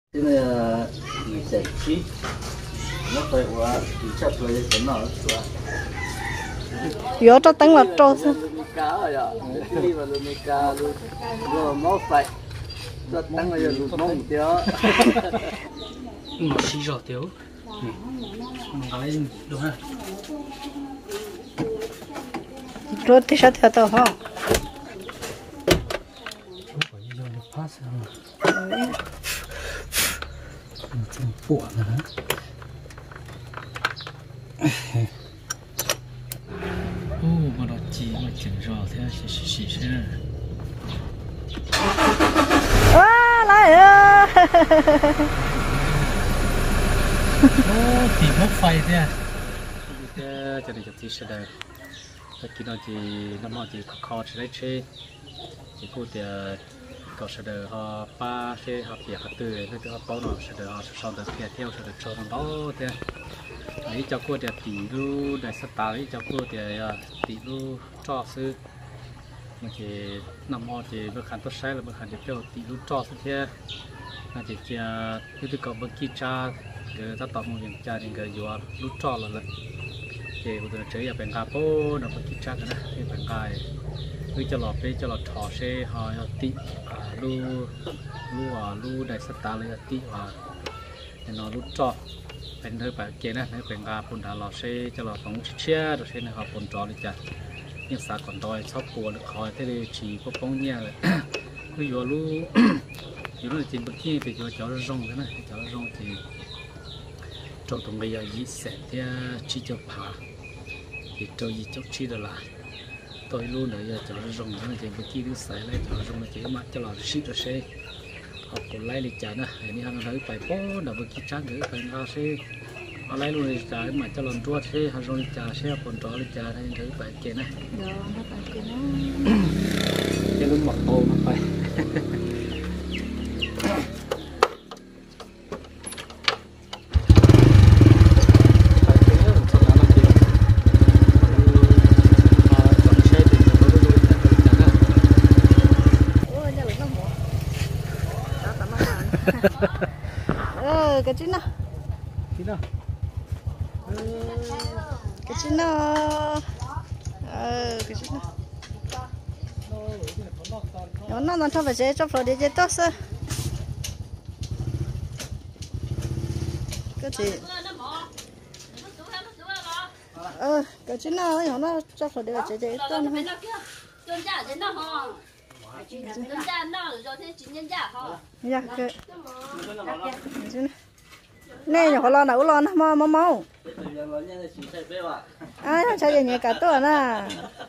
这个你在去，nó phải qua thì chắc là sẽ nó xuống. Yo cho tăng là trâu sao? Cá rồi à? Đi vào luôn cá luôn. Rồi nó phải cho tăng là luôn mông tiêu. Nó xí rõ tiêu. Nó lấy đúng ha. Rồi thì sao theo tao hả? Có gì nó phát sao? Chân bùa nữa. Ô, mà nó chỉ mà chỉnh rõ thế xí thế này. À, lại à. Ô, thì mất phai thế à? Cho nên chỉ sẽ đây. Khi nó chỉ năm họ chỉ khó chỉ lấy chơi. Chỉ phụ thì có sẽ được họ ba sẽ họ việc họ từ nên họ bao nó sẽ được họ sau được theo sẽ được cho nó đó thế. Ấy cho cô thì tỷ lu đại sát ấy cho cô thì tỷ lu cho sư. Mà chỉ năm họ chỉ bữa khăn tốt sai là bữa khăn chỉ theo tỷ lu cho sư thế. Là chỉ như có bữa kia cha người ta tỏ một những cha thì người vừa lu cho là thì bây giờ chơi ở bên cà phô nó bữa kia cha cái này thì bên cà cứ cho lọt thỏ xe họ tị lu đại sát lấy tị và nó lu choเป็นเธอแบบเกณฑ์นะในเป็นการปุ่นดาวเราเช่จะเราต้องเชื่อเราเช่นะครับปุ่นจอเลยจ้ะยังสาก่อนดอยชอบปวดคอยที่ได้ฉี่พวกป้องเนี่ยเลยคืออยู่รู้จริงบางทีไปอยู่จอระรงกันนะจอระรงที่จอตรงไปยังยี่แสนที่ชี้จะผ่าที่จอยี่จกชี้ดอลลาร์ตัวรู้เลยจอระรงกันจริงบางทีรู้ใส่เลยจอระรงเลยจริงมาจะเราชี้เราเช่học còn lấy lịch trả nè, này hắn nói phải bó đào bực kia trắng nữa phải lao xe, họ lấy luôn lịch trả mà cho lần tua xe, họ rồi lịch trả xe còn trò lịch trả này thấy phải kia nè, cái lúc mặc ô mà phải, cái chín nào cái chín nào cái chín nào nó cho phải chế cho phở để chế tốt sao cái gì cái chín nào nó cho phở để chế tốt nó dạ cái nè nhỏ lo nấu lo nó mau ai sao vậy nhỉ cả tuổi nè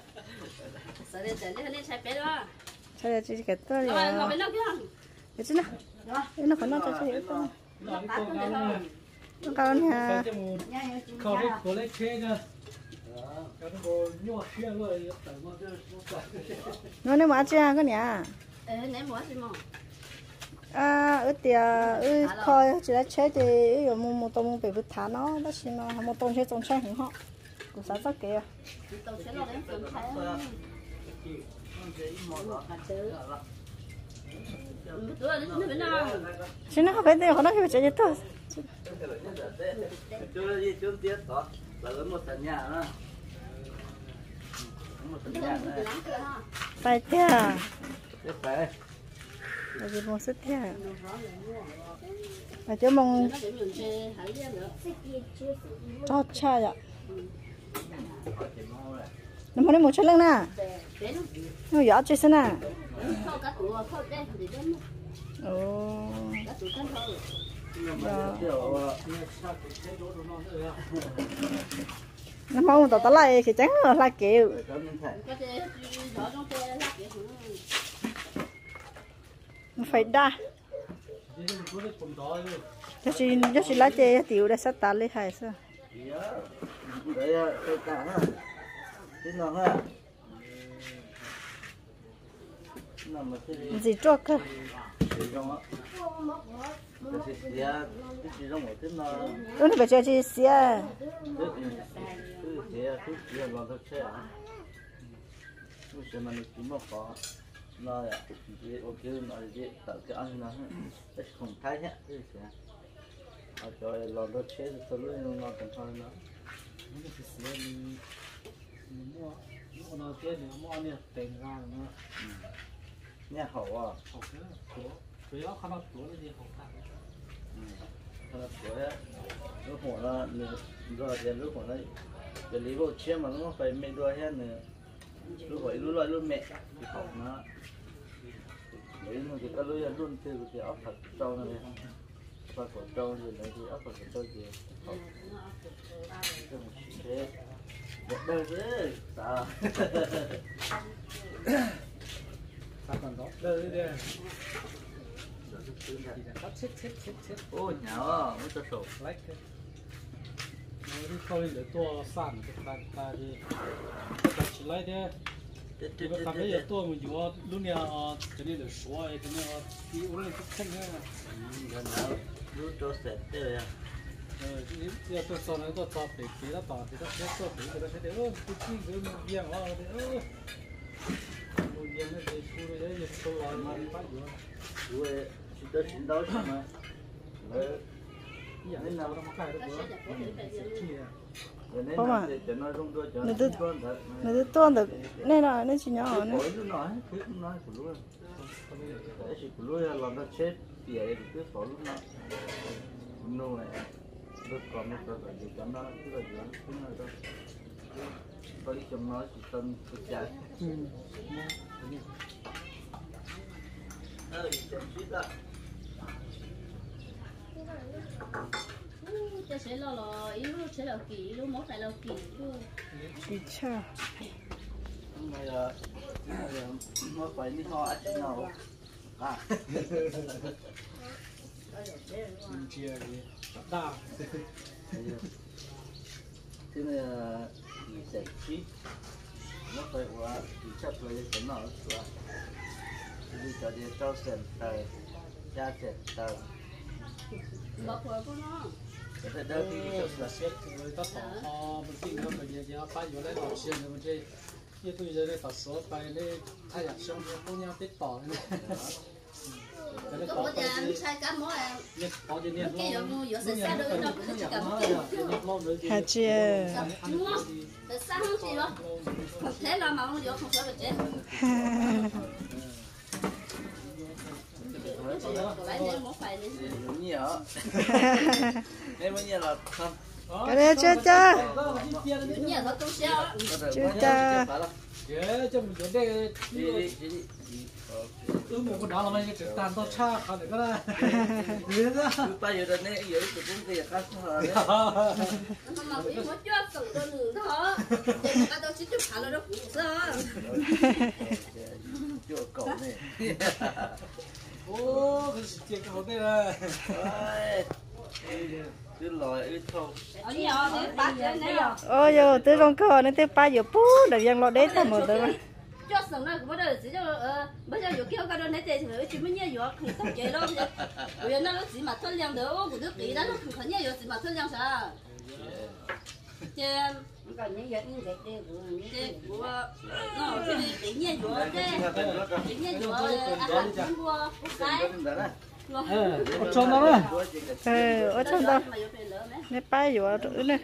sao vậy chỉ cả tuổi rồi cái chứ nào nó phải nó cho chơi nó cao nha nó nếu mà chơi cái nhà ở tiệm coi chỉ là chơi thì ở một tông bị vứt thả nó đó xin nó một tông chơi trồng chơi không họ cũng sao sắc kìa xin nó không phải tiền họ nói phải chơi tốt phải tiền là gì mua sức thế mà chứ mong cho cha vậy nó mới một chút lần nè nó gió chơi xem nè ồ nó mong tao lại thì trắng là kiểu phải đa cho chị lá chè tiểu để sát tán lấy hay sao gì cho cơ nó phải cho chị xia nó chị ok nó chị tạo cái ăn nó không thay hết cái gì à cho lo đó chế rồi luôn nó còn thôi nó nó cái gì mua nó tiền thì mua này tiền ra nó nghe hậu à học cái của chủ yếu không học của cái gì học khác nó của lúc hồi nó rồi thì lúc hồi nó cái lý vô chế mà nó phải mẹ đuôi hết nữa lúc hồi lúc lại lúc mẹ thì học nó lấy nó thì cái lưỡi luôn từ cái ốc thật trâu này và của trâu thì lấy thì ốc thật trâu gì học thế đẹp đời đấy sao sao còn đó đây đây chết ôi nháo mới cho sổ like nó đi coi để tua sản cái ta đi chỉ lấy thế thì có bây giờ tua mình vừa lúc này cái này để xóa cái này đi uống lên chút chân nữa gần nào lúc cho sệt thế à giờ tôi sau này tôi tập để tí đó tập thì nó sẽ tôi phải cái đấy ơ tôi chỉ cái mình giang vào thì mình giang nó thì tôi đấy giờ tôi làm mà bắt được rồi chỉ tới chiến đấu mà nên nào nó cái đó không à để nó rung đôi cho nó cứ tuôn được nên là nó chỉ nhỏ nữa nói cứ nói của luôn đấy chỉ của luôn làm nó chết thì ấy cứ phổ lúc nó nô này rất còn nó phải để cho nó cứ là gì cũng là thôi có ý trong nó chỉ tân cái trái chết chết ạ cho sẽ lo ý lúc sẽ là kỳ lúc mốt lại là kỳ luôn chỉ cha này là nó phải đi ho ăn nào à chia đi đa thế này là sẽ chi nó phải qua chỉ chấp lấy cái nào qua đi cho đi cho sen tay cha sen tay bọc vào của nó cái này đâu thì là xét người ta tỏ mình tin nó mình giờ phải vô lấy đầu tiên rồi mình chơi như tôi giờ đây tỏ số bài đây thay đặt xong rồi cũng nhau tiếp tỏ này cái có nhà sai cá mỏ à cái giống như sẽ xa đôi nó cũng chỉ cần hả chưa đúng không để xa không gì đó thế là mà không được không sợ được chết lấy nên một phải đi nhiều nên bao nhiêu là không cái này chưa cha nhiều thật tôi xéo chưa cha cho mình vấn đề cứ một con đó là mấy cái trực tàn to cha còn được đó bây giờ đây này giờ thì cũng thì khác rồi mà bị mất chốt từng con nữa thôi thì các tôi chỉ chụp thả nó cũng sao chỗ cậu này ô cái chuyện cái đây là cứ lòi ít thôi ở nhà thì bắt lên này rồi ôi giờ tôi trong cờ nên tôi ba giờ pú được dân lo đến thằng một đứa cho sống này cũng bắt đầu chỉ cho bây giờ kêu cái đó này thì chỉ mới nhiều rồi không tốt chơi đâu bây giờ nó chỉ mà thôn量được của đứa kỹ đó nó không phải nhiều chỉ mà thôn量sao chứ còn những việc như vậy thì của nó tự nhiên rồi tự nhiên rồi ăn không mua cái ở trong đó đấy ở trong đó nên ba giờ nữa này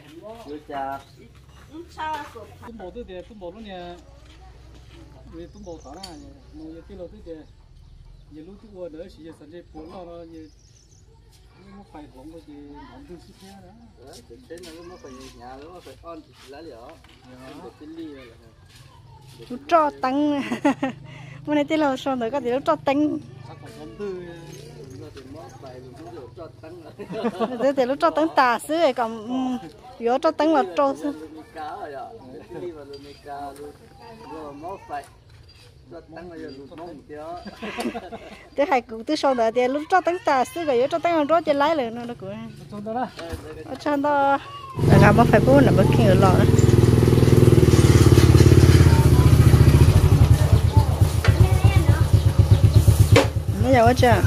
tung bộ tôi thì tung bộ nó nè vì tung bộ tao này nhiều cái lô tôi thì nhiều lúc tôi uống nữa chỉ sản xuất bốn lo nó như nó phải không có gì làm từ xích đó thế nó phải nhà nó phải on lá lửa cái ly này chú cho tăng hôm nay tôi làm xong rồi có thể cho tăng để lúc cho tăng tà xứ rồi còn vừa cho tăng là cho xứ thế hai cụ tôi xong rồi thì lúc cho tăng tà xứ rồi vừa cho tăng là cho chơi lái rồi nó cũng ở trong đó là gặp một phải bún là bất kỳ ở lò nó giàu quá chưa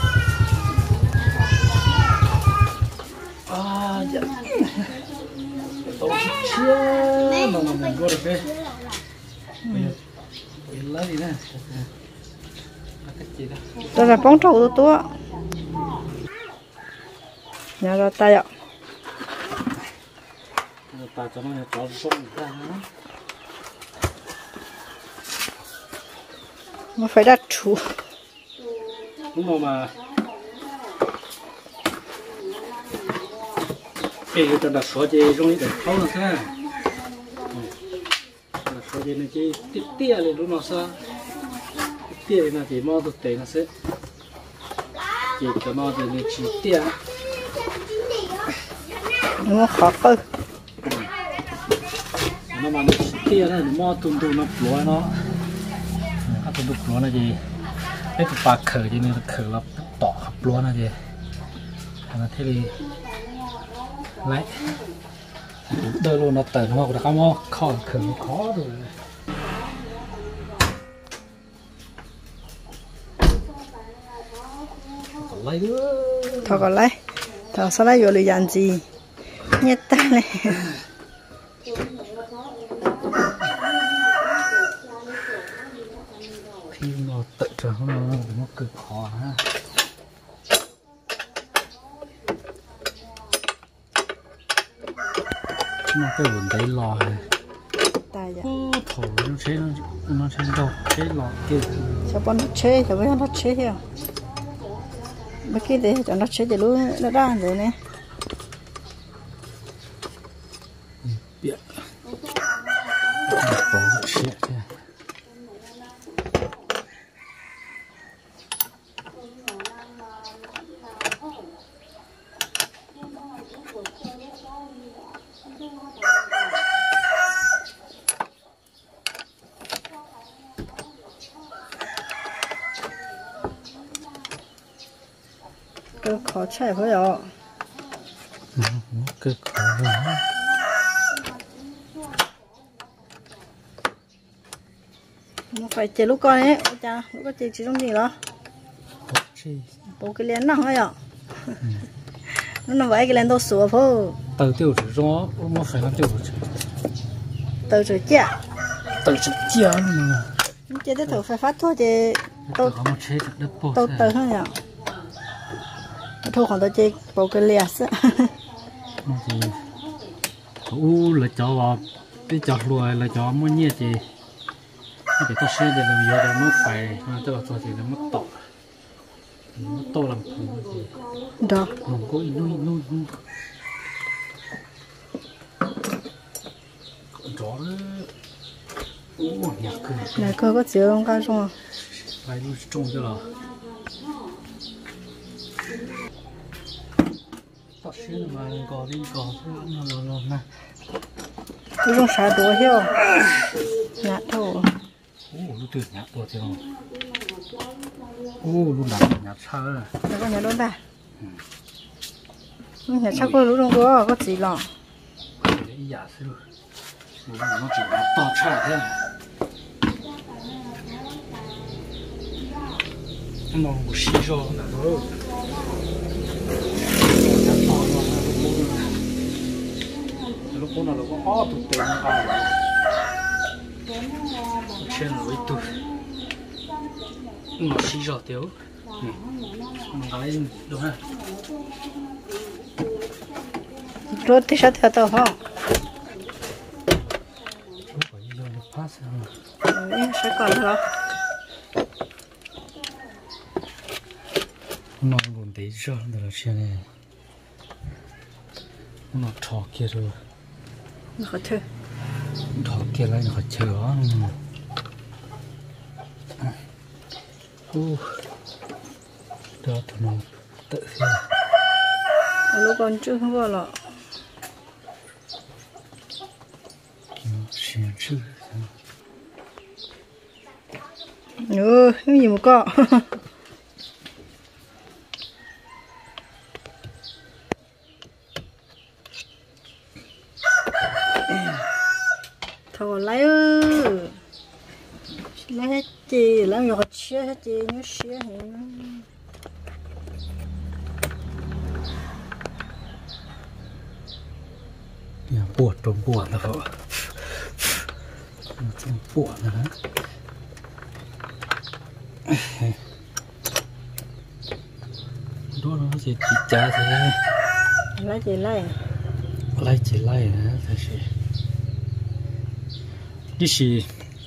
dạ tổ chưa mà mình có được đấy lấy gì nè tôi là bóng trâu tôi nhà ra tay ạ ta cho nó cho sông ra nó phải đặt chủ đúng mà cái cho đặt số gì trong cái thau nó sao đặt số gì này chỉ tia lên lúc nào sao tia này chỉ mò được tiền nó sẽ chỉ cho nó thì này chỉ tia nó khó cơ nó mà tia nó mò tung tung nó lúa nó à tung tung lúa là gì cái tụi bạc khởi gì này khởi là tỏ hấp lúa là gì nó thế thì lấy đôi luôn nó tởn hoặc là không khó khởi khó rồi lấy thọ còn lấy thọ sao lấy vô lì dàn gì nhét ta này khi nó tự trở nó cực khó ha nó cái vấn đề lò này tài vậy thổ nó chế đâu chế lò kia sao bọn nó chế sao bây giờ nó chế theo mấy cái đấy cho nó chế để luôn nó đan rồi nè biết bỏ chế thế cái khó chạy phải rồi cái khó rồi nó phải chế lúc con ấy cha lúc có chế chỉ trong gì đó bố cái liền nặng ấy ạ nó nằm vậy cái liền đâu sủa phô từ tiêu chỉ rõ nó phải làm tiêu từ rồi chả từ chỉ chia nữa chế tới thử phải phát thôi chế tôi tôi từ thôi nhở thôi còn tôi chế bố cái liền á là cho vào cái chọt lùi là cho muốn nhẹ chị để ta xem để làm gì để nó phải mà tôi bảo cho thì nó mất to làm gì đó không có nuôi chó nhà cửa này cơ có chiếu không cao không phải nuôi trông cho là ta xem mà có đi có nó nè tôi dùng xả đũa hiểu nhạt thôi lúc từ nhạt đũa thì không lúc nào nhạt sao rồi nó có nhạt đũa ta nhạt sao có lúc đó có gì lọ giả sử nó chỉ là to chả thế nó một xí rồi là rồi lúc đó là có tụt tiền vào trên núi tụt nó xí rồi tiêu nó lấy đúng không rồi thì sao theo tao không sẽ còn nữa nó còn thấy rõ là trên này nó thò kia rồi nó khó thử thò kia lại nó khó chờ đó tụi nó tự thế lúc còn chưa không vào lọ xin chứ cái gì mà có thôi lấy hết gì làm việc chia hết gì như chia hết nhà buồn là cậu buồn là đó đó nó chỉ trả thế lấy chị lấy chỉ lấy hả thật sự đi xì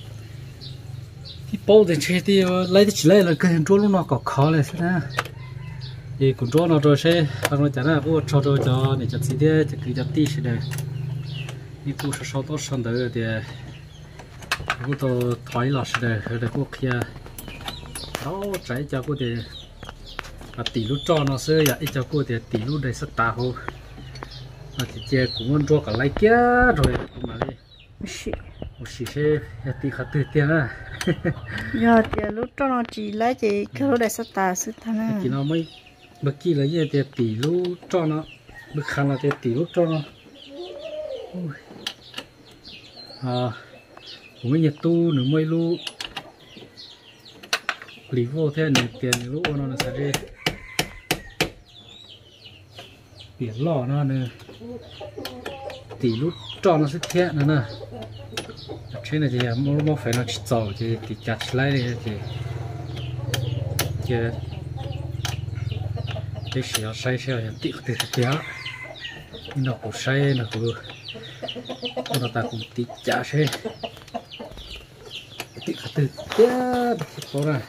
cái bao thì chơi thì lấy thì chỉ lấy là cái chỗ lúc nó có khó này thế na thì cũng chỗ nó rồi sẽ bằng nó chả là cũng cho để chặt gì đấy chỉ cứ chặt tí sẽ đượcนี่กูชอบตัวสันเดอร์เดียกูตัวถอยหลังเดอร์เดี๋ยวกูเคลียร์เอาใจเจ้ากูเดียตีลูกจอนะเสืออยากไอ้เจ้ากูเดียตีลูกได้สตาร์หูที่เจ้ากูมันรัวกับไรเกี้ยrồiกูมาเลยกูสิเช่ตีขัดตื่นเตี้ยนะ giờ thì lúc cho nó chỉ lấy chị cái lúc đấy start sức thằng này กินเอาไม่เมื่อกี้เลยเดียตีลูกจอนะเมื่อคันเราเดียตีลูกจอนะผมไม่อยากตู้หรือไม่รู้หลีโว่แท้หนึ่งเตียนหรือรู้ว่านั่นสักทีเปลี่ยนล้อนั่นเนี่ยตีลูกจอนั่นสักแท้นั่นน่ะเช่นอะไรอย่างมั่วไฟนั่นจิตเจ้าจะติดจัดสไลด์เลยจะเสียใช้เสียอย่างติดติดเสียนี่เราก็ใช้นะคือเราตาคุติจ่าใช่ติดขัดติดเตี้ยติดโครา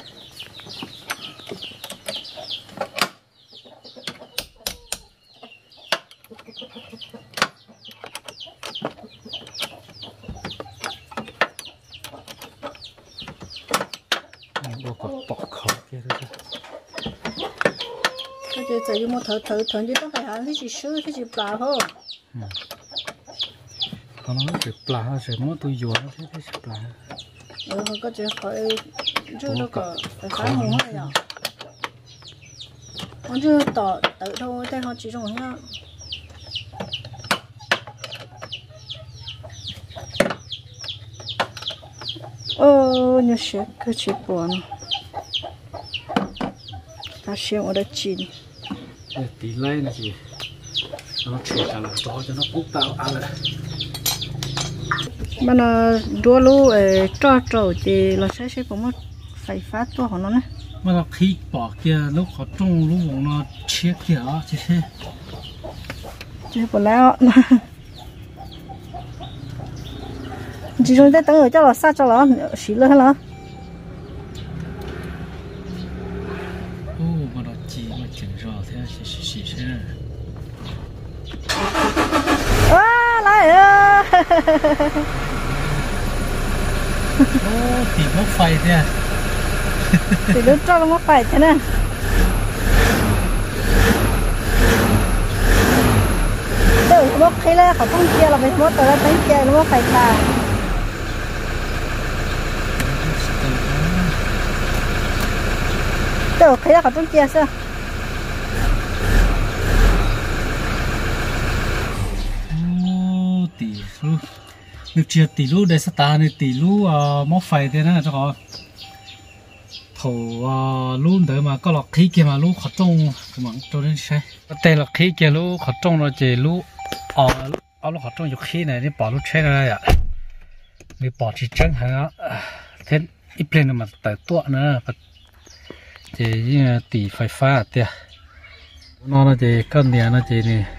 เราก็ปอกเขาเยอะเลยก็จะจะอยู่มาถอยที่ต้องไปหาที่จีซื้อที่จีปลาเขาเขาnói chỉ pla chỉ muốn tôi vô nó thế chỉ pla họ có chỉ hỏi chứ đâu có phải phá hùng hay à họ chưa tỏ tự thôiแต่họ chỉ dùng nhá như sẽ cứ chỉ buồn ta xem ở đây chín tí lấy này chị nó chỉ là to cho nó cúc tạo ăn rồi mà nó đua lú cho trâu thì là sẽ có một phải phát to của nó này mà nó khi bỏ kia lúc họ trông lúc bọn nó chia kia đó chứ chứ bỏ lẽ chỉ chúng ta tưởng ở cho nó sát cho nó xí lên hả mà nó chỉ mà chỉnh rõ thế xí thế lại thì mất phải thế thì lúc cho nó mất phải thế này tự mất khi là họ không chia là phải mất tới tới kia nó mất phải cả tự khi là họ không chia sao được chia tỷ lú để sát ta này tỷ lú móc phải thế này cho họ thầu luôn đỡ mà có lọ khí kia mà lú khó trông mà cho đến sai đây là khí kia lú khó trông rồi chỉ lú lú khó trông dục khí này đi bỏ lú chết rồi ạ đi bỏ chỉ trắng hả thế ít lên mà tại tuọ nữa thì như tỷ phải pha tiệt nó là chỉ con nhà nó chỉ này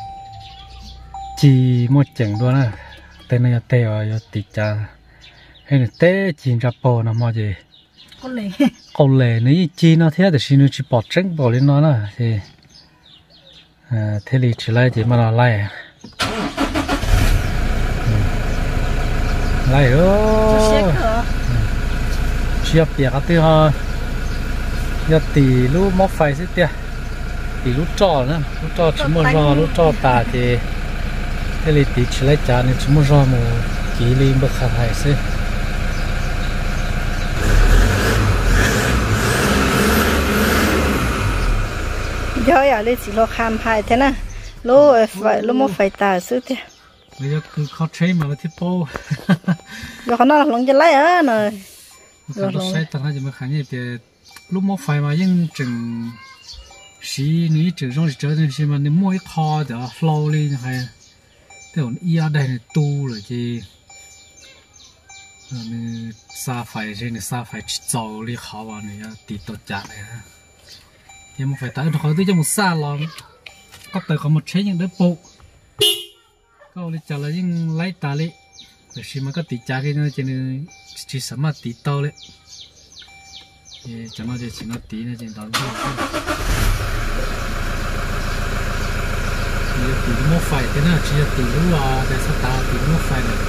chỉ một chừng luôn á tên này tê rồi tịt cha hay là tê chỉ ra bò nó mà gì con lệ nếu chi nó thế thì xin nó chỉ bỏ trứng bỏ lên nó là thì thế thì chỉ lại chỉ mà nó lại lại chia bìa cái thứ hai giờ tỷ lúc móc phải xí tiệt tỷ lúc trò nữa lúc trò chỉ một rò lúc trò tà thì thế thì tí chỉ lấy trả nên chúng mình một kỹ linh bậc khả hải xí giờ à lấy chỉ lo khám phai thế nè lô phải lô một phải tả xứ thế bây giờ cứ khó chơi mà là thiết bao giờ họ nói lòng cho lấy á nè rồi nó sẽ tao nói gì mà khả như thì lúc một phải mà nhưng chừng xí ní chừng trong chợ thì xí mà nếu mua ít kho để flow lên hay thế còn ia đây này tu rồi chứ xa phải trên này xa phải giàu đi khó vào này tí tốt chặt này thì một phải tới khỏi tới cho một xa lon có tới có một chế những đứa bộ có đi chợ là những lấy ta đi để xem mà có tỷ giá cái nó chỉ sắm mà tỷ to đấy thì cho nó chỉ nó tí nữa chỉ đó chỉ tỷ mua phải thế nào chỉ tỷ lúa để sao ta tỷ mua phải này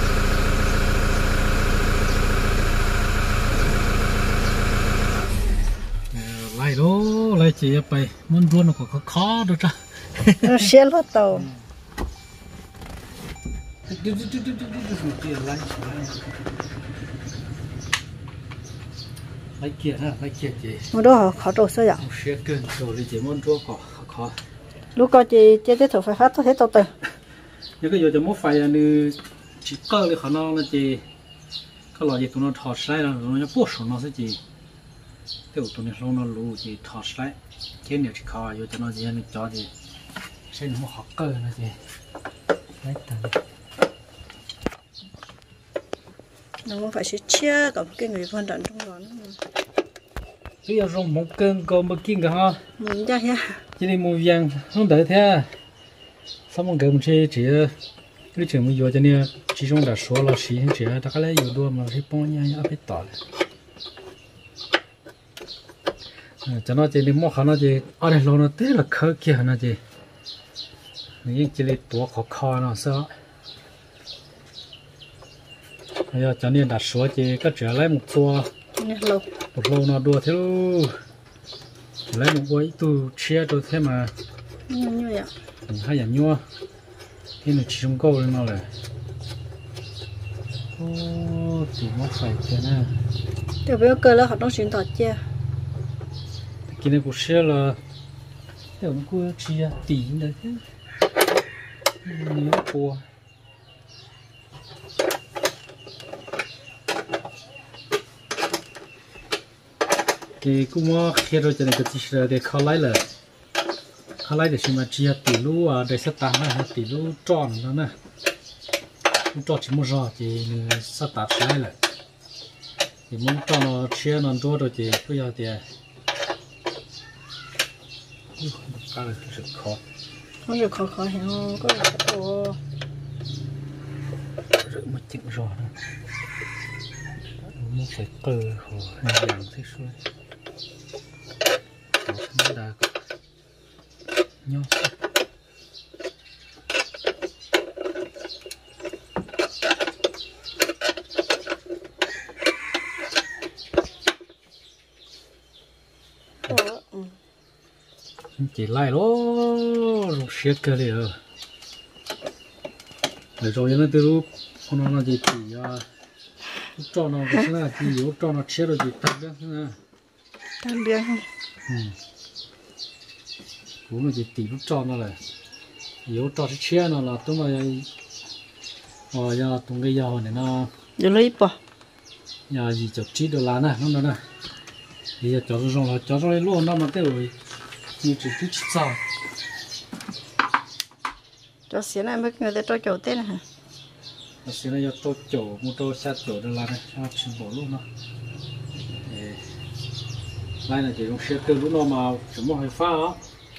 lại đó lại chỉไปmuốn ruộng nó có khó được ra nó xe lót tàu lấy kia ha lấy kia chị một đứa khó trộn sao vậy xe cơn rồi thì chỉ muốn ruộng có khó lúc có chị tiếp tục phải phát tôi thấy tàu từ nhưng cái giờจะmua phải là như chỉ cơ thì khả năng là chị cái loại gì tụi nó thọt sai là nó bớt số nó sẽ chị cái tụi nó lú chị thọt sai cái này chỉ khó giờ cho nó gì nó cho chị sẽ nó học cơ nó chị đấy nó không phải sẽ chia cả cái người phân đoạn trong đó bây giờ rong một cơn còn một kinh cả ha mình ra ha chỉ đi mua vàng không đợi thế sao mà gần chỉ cái chuyện mình vừa cho nên chỉ trong đã số là chỉ hiện chỉ ta cái lấy nhiều đua mà cái bao nhiêu nhá phải tỏi cho nó chỉ đi mua khá nó chỉ ở đây lâu nó té là khơi kia nó chỉ những chỉ đi tua khó nó sao bây giờ cho nên đặt số chỉ có trở lại một tua một lô nó đua theo lấy một gói tu chia tôi thế mà như vậy hay là nhua cái này chỉ trong câu lên nó là ô thì nó phải thế này thì bây giờ là họ đang chuyển tỏi chia cái này cũng sẽ là để nó cứ chia tí nữa chứ nhiều cua thì cũng khi rồi cho nên cái chỉ là để khó lấy là khó lấy để xem mà chia tỷ lú à để sát tán ha tỷ lú tròn đó nè tròn chỉ một giò thì sát tán sai là thì muốn tròn nó chia nó đua rồi thì bây giờ thì cái này rất khó không được khó hiểu có là cái đồ rất mà chỉnh giò nữa muốn phải cơ hồ hàng thế xuôi nó đã nhau chỉ lại đó siết cơ đi rồi rồi nó từ lúc con nó chỉ cho nó cái là chỉ yếu cho nó siết rồi chỉ tắt đó tan biến không cũng là chỉ lúc cho nó là yếu cho cái siết nó là tung là giờ tung cái giờ này nó giờ lấy bỏ giờ gì chụp chỉ đồ lá nè nó nè bây giờ cho rồi luôn nó mà tới rồi như chỉ sao cho xíu này mới người ta cho chỗ tên hả xíu này cho chỗ một tô sát chỗ đồ lá này cho chỉnh bộ luôn nó này là chỉ dùng xe từ lúc nó mà chỉ một hơi pha á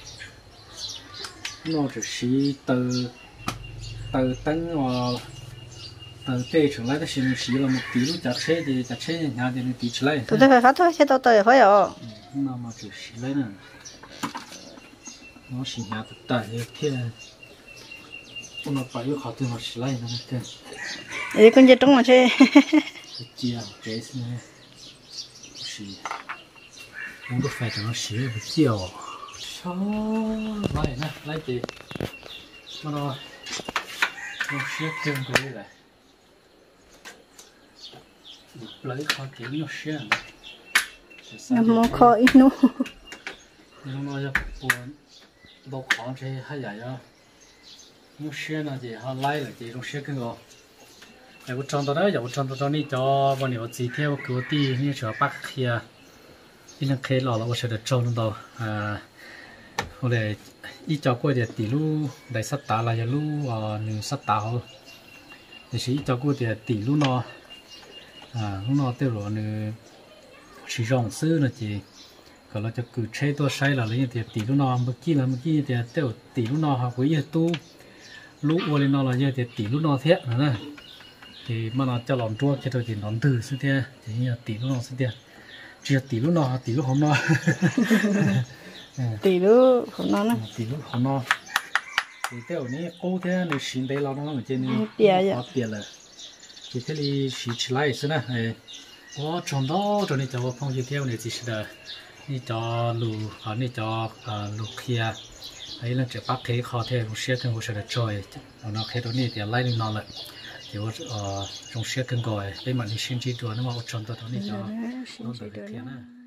nó chỉ xí từ tấn và từ tê trở lại cái xí là một tí lúc chặt xe nhà thì tí trở lại tôi phải phát thôi xe tao tới phải rồi nó mà chỉ xí lấy nè nó xí nhà tự tại kia nó phải yêu khó từ nó xí lấy nó kia để con chơi trống mà chơi chia cái xí này xí không được phải cho nó xí được chiều sao lại nè lại chị mà nó xí thêm cái này lấy khó kiếm nó xí nó khó ít nữa nóจะปวดตัวของใช้ให้ใหญ่อะnó xí nó gì họ lấy là gì nó xí cái ngõแต่ว่าจอนตัวนั้นอย่าว่าจอนตัวนี้จอวันนี้ว่าจีเที่ยวกูตีนี่เฉยปักเขียอีนั่งเคยหล่อแล้วว่าเฉยจอนตัวเขาเลยอีจอกูเดี๋ยวตีลูได้สัตตาอะไรลูหนึ่งสัตตาเขาเดี๋ยวสิจอกูเดี๋ยวตีลูนอลูนอเตี้ยหล่อหนึ่งสีรองซื้อนะจี còn là cho cứ chơi tôi sai là lấy tiền tỷ lúc nào một kia tiền tiêu tỷ lúc nào học với tu lúc qua lên nó là như tỷ lúc nào thế nữa thì mà nó cho lòng chua cho tôi thì nó từ xí thế thì như tỷ lúc nào xí thế chỉ tỷ lúc nào tỷ lúc không nó tỷ lúc không nó tỷ lúc không nó thì tiêu này ô thế này xin đây là nó ở trên này có tiền là thì thế thì chỉ lại xí nè có trong đó cho nên cho phong chi theo này chỉ là đi cho lù họ đi cho lù kia ấy là chỉ bắt thế khó thế cũng xếp thêm một số là chơi nó khi đó này thì lại đi nó lại thì trong xếp thêm gọi đây mà đi xin chi đùa nó mà trong đó này cho nó được thế nào